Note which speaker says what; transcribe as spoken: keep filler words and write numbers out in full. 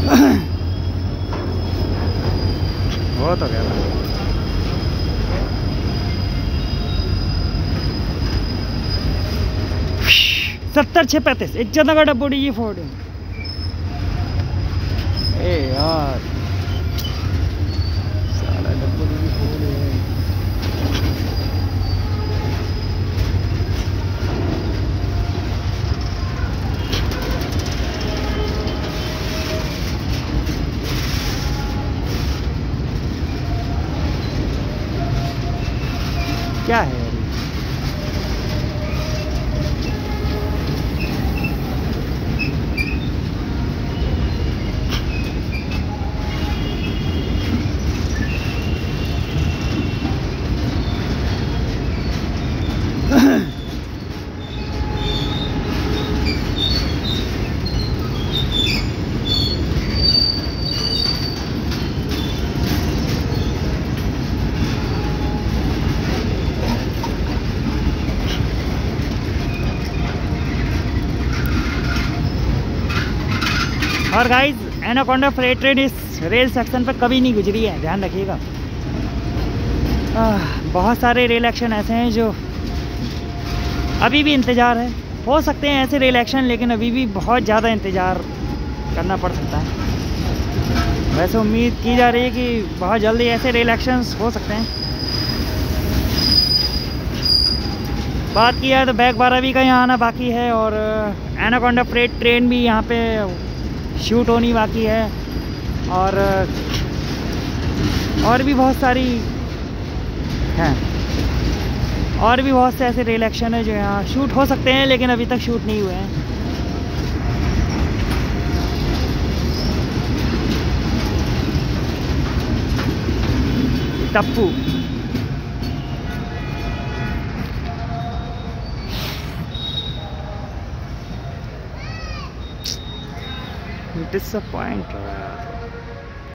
Speaker 1: वो तो गया सत्तर छः पैंतीस एक जना का डब्बोडी ये फोर्ड ए यार सारा डब्बोडी ये फोर्ड है। क्या है और गाइस एनाकोंडा फ्रेट ट्रेन इस रेल सेक्शन पर कभी नहीं गुजरी है, ध्यान रखिएगा। बहुत सारे रेल एक्शन ऐसे हैं जो अभी भी इंतज़ार है। हो सकते हैं ऐसे रेल एक्शन, लेकिन अभी भी बहुत ज़्यादा इंतज़ार करना पड़ सकता है। वैसे उम्मीद की जा रही है कि बहुत जल्दी ऐसे रेल एक्शंस हो सकते हैं। बात की जाए तो बैक बारह भी का यहाँ आना बाकी है, और एनाकोंडा फ्रेट ट्रेन भी यहाँ पे शूट होनी बाकी है, और और भी बहुत सारी हैं, और भी बहुत से ऐसे रेल एक्शन है जो यहाँ शूट हो सकते हैं, लेकिन अभी तक शूट नहीं हुए हैं। टप्पू डिसअपॉइंट